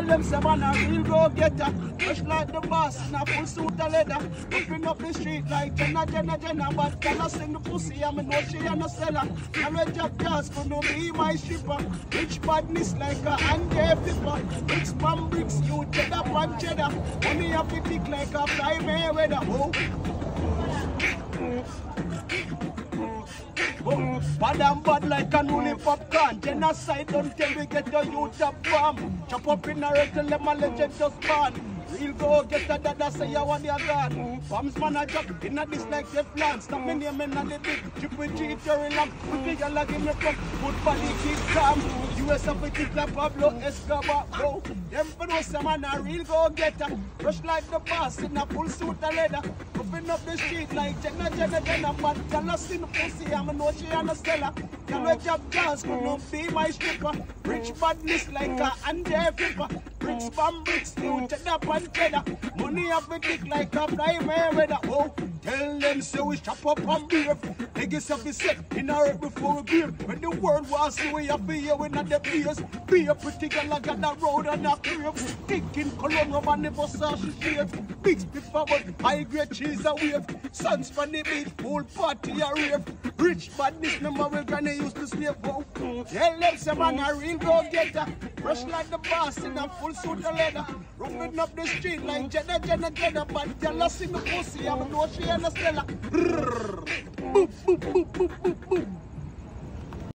Tell them say man a real go-getter. Fresh like the boss in a full suit of leather. Upping up the street like Jenna. But can I sing the pussy? I'm a no she and a seller. I'm a job just gonna be my stripper. Rich badness like a Andre flipper. Bricks from bricks, you cheddar from cheddar. Money up the tick like a fly Mayweather. Bad and bad like a newly popcorn. Genocide don't tell me get your youth up bomb. Chop up in a red till them a legend just born. Real go get a dada say you want your god. Bombs man a drop in a this like Teflon. Stop me name in a the big triple G Terry lamp. With the yellow give me fuck. Good body keep calm. US of it is like Pablo Escobar. Oh, them for those some man a real go getter. Rush like the boss in a full suit of leather. Moving up the street like Jenna. But tell us in the pussy I'm a no she and a seller. Can we job jazz could not be my stripper. Rich badness like a Andre flipper. Bricks from bricks, you cheddar and cheddar. Money up the dick like a fly Mayweather. Oh, tell them so we chop up and beef. Niggas have been set in a earth before we beer. When the world was see we have here, we not the place. Be a pretty girl, I got that road and a crib. Thinking cologne rub and never saw she shave. Big spit forward, high grade cheese a wave. Sons from the beat, full party a rave. Rich badness, number we granny used to slave. Oh, tell them some man a real go-getter. Rush like the boss in a full suit of leather. Roving up the street like Jenna. But tell us in the pussy, I'm a no she and a seller. Boop, boop, boop, boop, boop, boop.